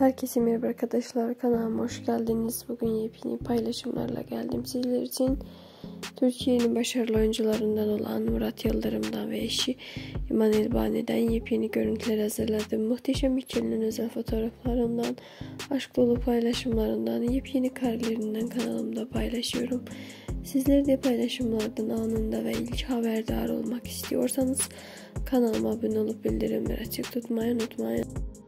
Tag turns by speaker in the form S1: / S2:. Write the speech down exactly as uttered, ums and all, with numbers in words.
S1: Herkese merhaba arkadaşlar, kanalıma hoş geldiniz. Bugün yepyeni paylaşımlarla geldim sizler için. Türkiye'nin başarılı oyuncularından olan Murat Yıldırım'dan ve eşi İman Elbani'den yepyeni görüntüler hazırladım. Muhteşem ikilinin özel fotoğraflarından, aşk dolu paylaşımlarından, yepyeni karelerinden kanalımda paylaşıyorum. Sizler de paylaşımlardan anında ve ilk haberdar olmak istiyorsanız kanalıma abone olup bildirimleri açık tutmayı unutmayın.